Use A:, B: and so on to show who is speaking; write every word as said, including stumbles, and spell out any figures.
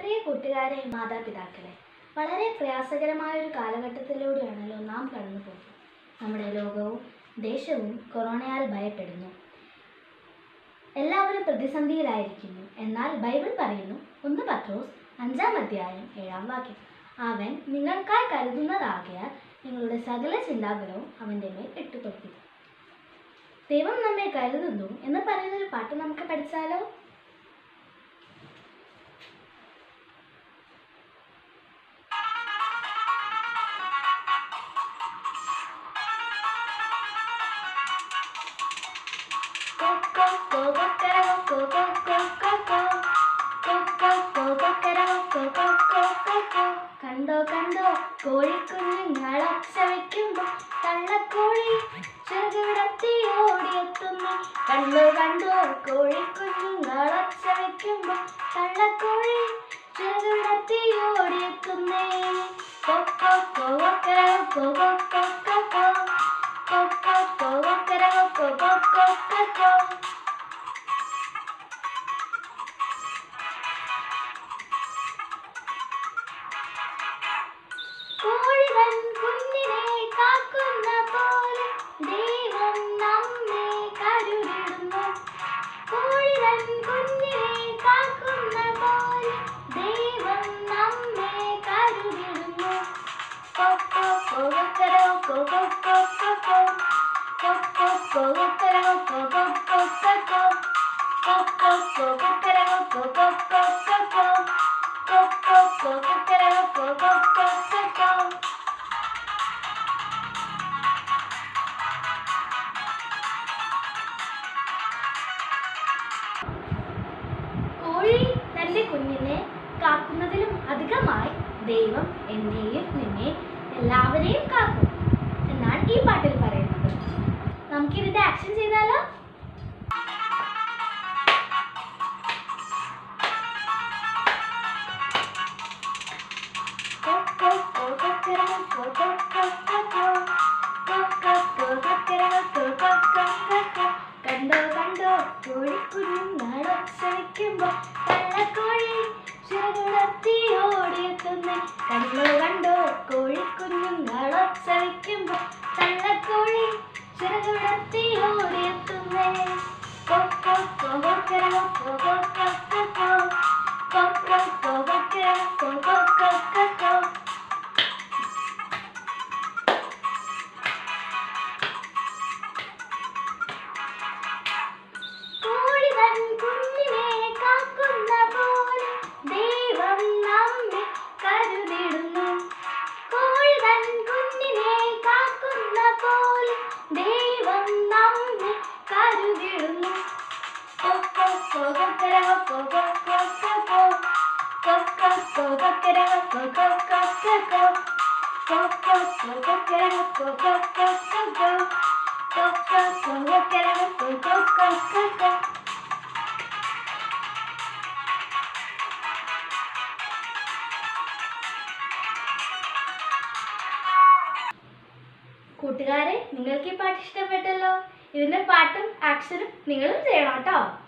A: പ്രിയ കൂട്ടുകാരെ, മാതാപിതാക്കളെ, വളരെ പ്രയാസകരമായ ഒരു കാലഘട്ടത്തിലൂടെയാണല്ലോ നാം കടന്നു പോകുന്നത്. നമ്മുടെ ലോകവും ദേശവും കൊറോണയാൽ ഭയപ്പെടുന്നു. എല്ലാവരും പ്രതിസന്ധിയിലായിരിക്കുന്നു. എന്നാൽ ബൈബിൾ പറയുന്നു, ഒന്ന് പത്രോസ് അഞ്ചാം അധ്യായം ഏഴാം വാക്യം, അവൻ നിങ്ങൾക്കായി കരുതുന്നതാകിയാൽ നിങ്ങളുടെ സകല ചിന്താകുലവും അവൻ്റെ മേൽ ഇട്ടുകൊടുക്കുക. ദൈവം നമ്മെ കരുതുന്നു എന്ന് പറയുന്നൊരു പാട്ട് നമുക്ക് പഠിച്ചാലോ? കണ്ടോ കണ്ടോ കോഴിക്കുഞ്ഞുങ്ങളൊച്ച വയ്ക്കുമ്പോ തള്ളക്കോഴി ചെറുകിടത്തി ഓടിയെത്തുന്നു. കണ്ടോ കണ്ടോ കോഴിക്കുഞ്ഞുങ്ങളൊച്ച വയ്ക്കുമ്പോ തള്ളക്കോഴി ചെറുകിടത്തി ഓടിയെത്തുന്നേ. കൊക്കോ കൊക്കോ കൊക്കോ കൊക്കോ കൊക്കോ കൊക്കോ കൊക്കോ കൊക്കോ. കോഴിതൻ കുഞ്ഞിനെ കാക്കുന്ന പോലെ ദൈവം നമ്മെ കരുതിടുന്നു. കോഴിതൻ കുഞ്ഞിനെ കാക്കുന്ന പോലെ ദൈവം നമ്മെ കരുതിടുന്നു. കൊക്കോ കൊക്കരോ കൊക്കോ കൊക്കോ കൊക്കോ കൊക്കരോ കൊക്കോ കൊക്കോ കൊക്കോ കൊക്കരോ കൊക്കോ കൊക്കോ കൊക്കോ കൊക്കരോ കൊക്കോ കൊക്കോ. കോഴി തൻ്റെ കുഞ്ഞിനെ കാക്കുന്നതിലും അധികമായി ദൈവം എന്നെയും നിന്നെയും എല്ലാവരെയും കാക്കും എന്നാണ് ഈ പാട്ടിൽ പറയുന്നത്. നമുക്കിതിന്റെ ആക്ഷൻ ചെയ്താലോ? കണ്ടോ കണ്ടോ കോഴിക്കുഞ്ഞുങ്ങളൊച്ച വയ്ക്കുമ്പോ തള്ളക്കോഴി ചെറുകിടത്തി ഓടിയെത്തുന്നേ. കണ്ടോ കണ്ടോ കോഴിക്കുഞ്ഞുങ്ങളൊച്ച വയ്ക്കുമ്പോ തള്ളക്കോഴി ചെറുകിടത്തി ഓടിയെത്തുന്നേ. കൊക്കോ കൊക്കരോ കൊക്കോ കൊക്കോ കൊക്കോ കൊക്കരോ കൊക്കോ കൊക്കോ. കോഴിതൻ കുഞ്ഞിനെ കാക്കുന്ന പോലെ ദൈവം നമ്മെ കരുതിടുന്നു. കോഴിതൻ കുഞ്ഞിനെ കാക്കുന്ന പോലെ ദൈവം നമ്മെ കരുതിടുന്നു. കൊക്കോ കൊക്കരോ കൊക്കോ കൊക്കോ കൊക്കോ കൊക്കരോ കൊക്കോ കൊക്കോ കൊക്കോ കൊക്കരോ കൊക്കോ കൊക്കോ കൊക്കോ കൊക്കരോ കൊക്കോ കൊക്കോ. കൂട്ടുകാരെ, നിങ്ങൾക്ക് ഈ പാട്ട് ഇഷ്ടപ്പെട്ടല്ലോ. ഇതിന്റെ പാട്ടും ആക്ഷനും നിങ്ങളും ചെയ്യണം കേട്ടോ.